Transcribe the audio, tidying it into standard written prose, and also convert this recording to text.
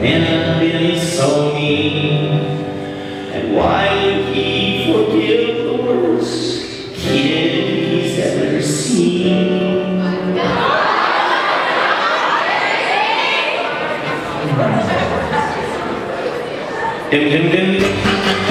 and I've been so mean. And why would he forgive the worst kid he's ever seen? Dim, dim, dim.